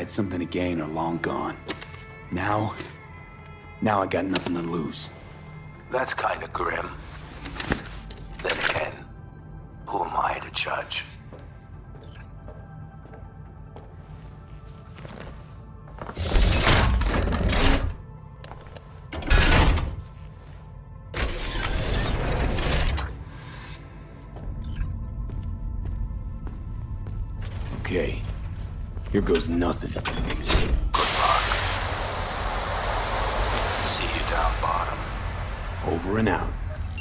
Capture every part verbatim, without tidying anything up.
had something to gain are long gone. Now, now I got nothing to lose. That's kind of grim. Then again, who am I to judge? Okay, here goes nothing. Good luck. See you down bottom. Over and out.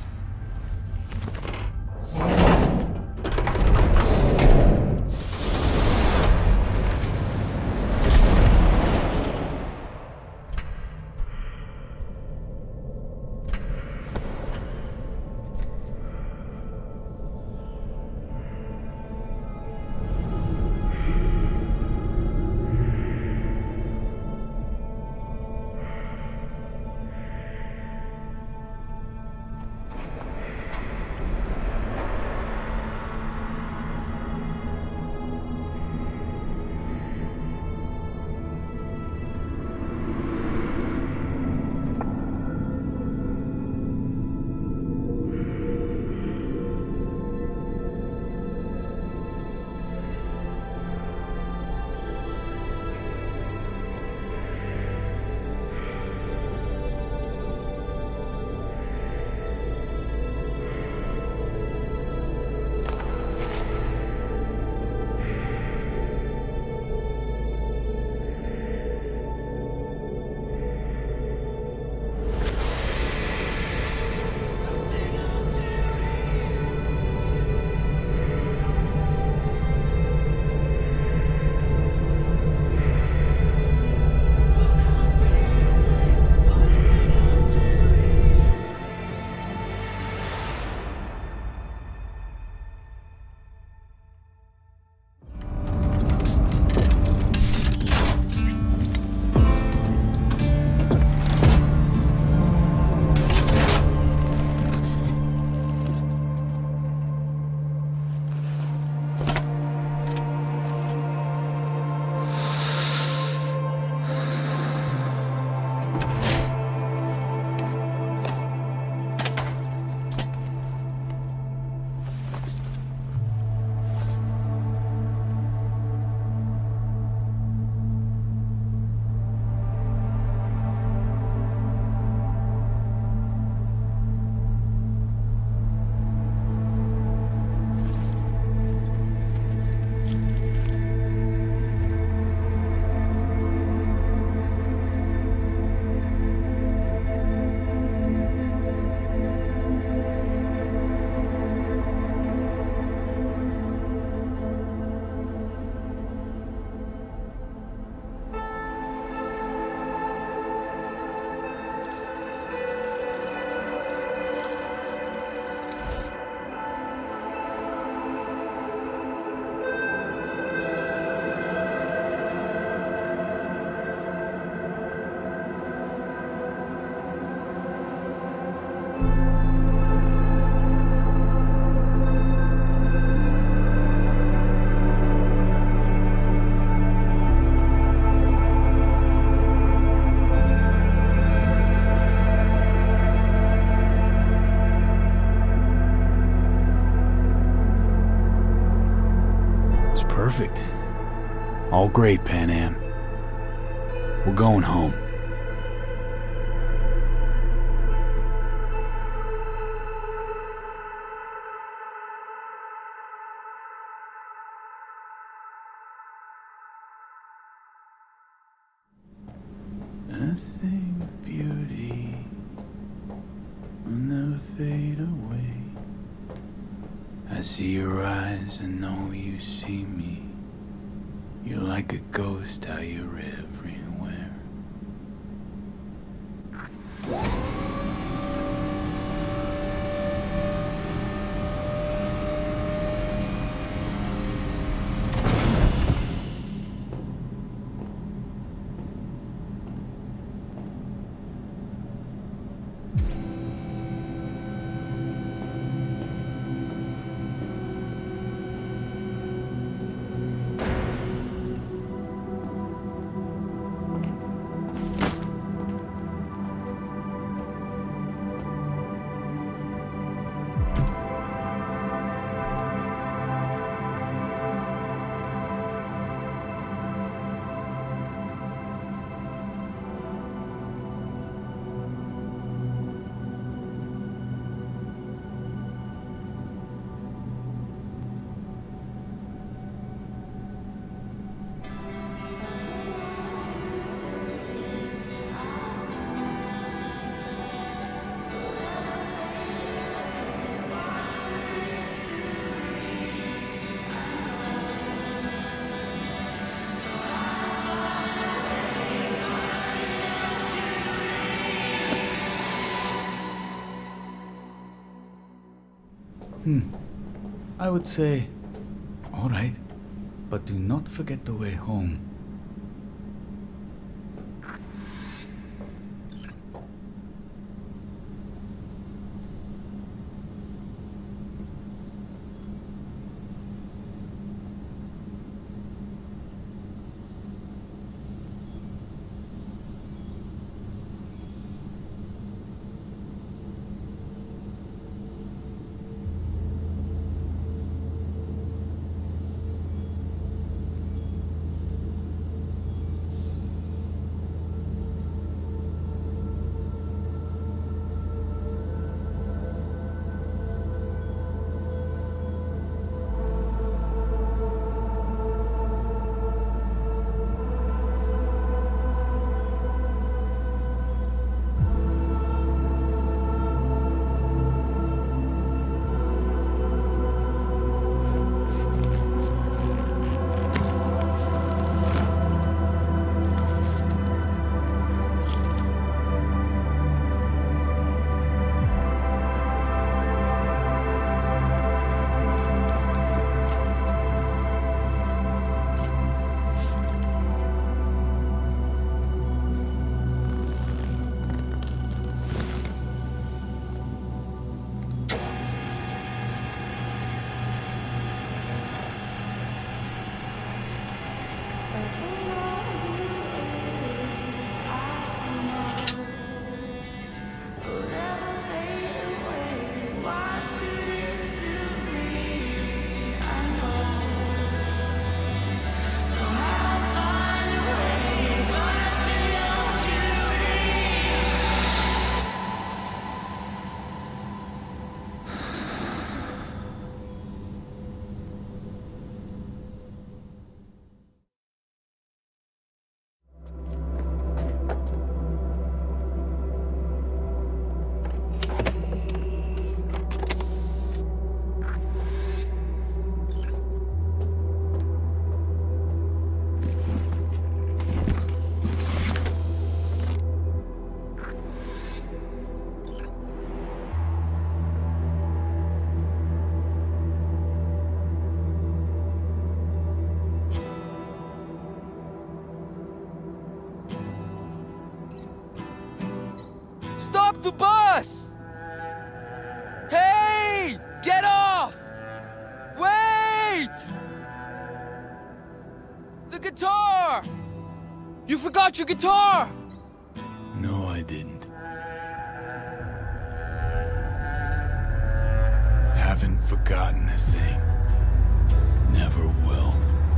Perfect. All great, Pan Am. We're going home. A thing of beauty will never fade away. I see your eyes and know you see me. You're like a ghost, how you're everywhere. I would say, all right, but do not forget the way home. Stop the bus! Hey! Get off! Wait! The guitar! You forgot your guitar! No, I didn't. Haven't forgotten a thing. Never will.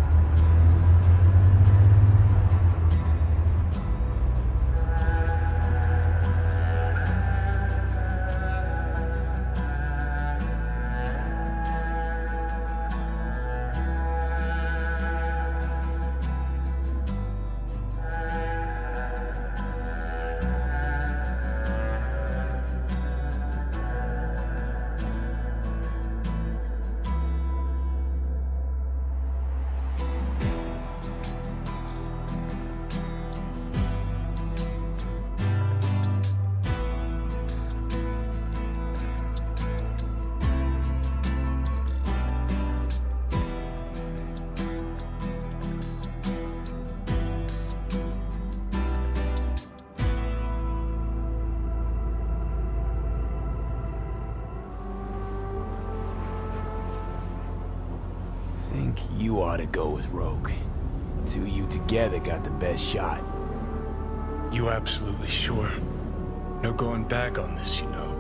Think you ought to go with Rogue. Two of you together got the best shot. You absolutely sure? No going back on this, you know.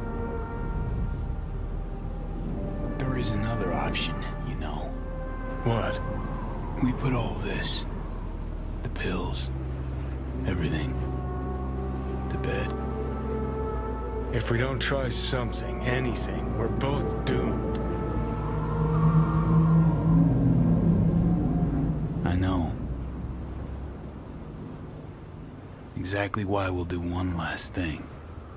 There is another option, you know. What? We put all this, the pills, everything, to bed. If we don't try something, anything, we're both doomed. I know. Exactly why we'll do one last thing.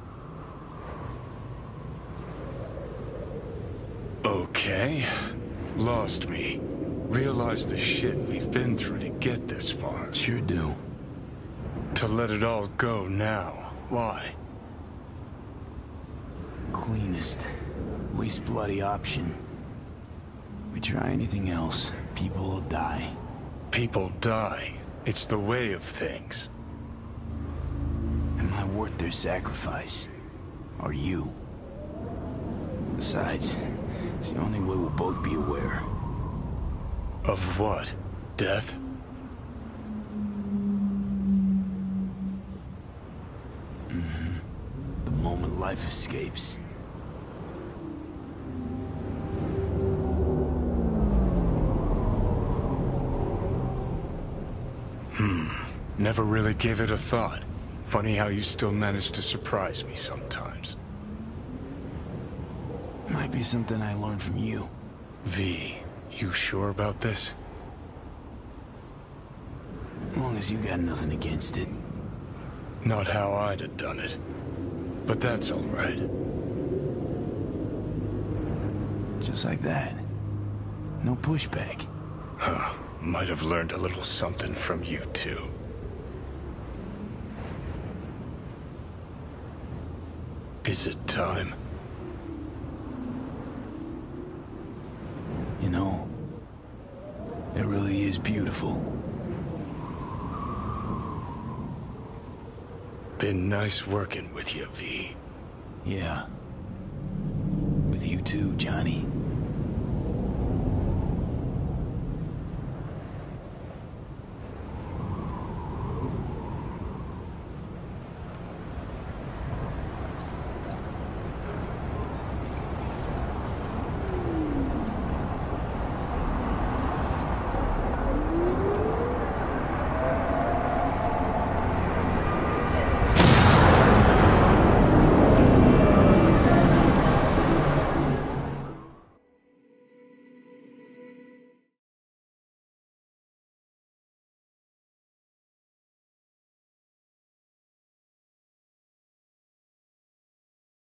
Okay. Lost me. Realize the shit we've been through to get this far. Sure do. To let it all go now. Why? Cleanest, Least bloody option. We try anything else, people will die. People die. It's the way of things. Am I worth their sacrifice? Are you? Besides, it's the only way we'll both be aware. Of what? Death? Mm-hmm. The moment life escapes. Hmm. Never really gave it a thought. Funny how you still manage to surprise me sometimes. Might be something I learned from you. V, you sure about this? As long as you got nothing against it. Not how I'd have done it. But that's all right. Just like that. No pushback. Huh. Might have learned a little something from you, too. Is it time? You know, it really is beautiful. Been nice working with you, V. Yeah. With you too, Johnny.